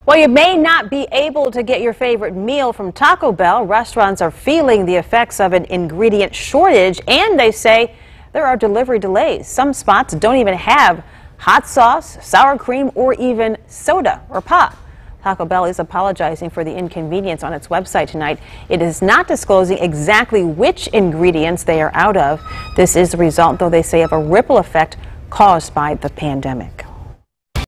Well, you may not be able to get your favorite meal from Taco Bell. Restaurants are feeling the effects of an ingredient shortage, and they say there are delivery delays. Some spots don't even have hot sauce, sour cream, or even soda or pop. Taco Bell is apologizing for the inconvenience on its website tonight. It is not disclosing exactly which ingredients they are out of. This is the result, though, they say, of a ripple effect caused by the pandemic.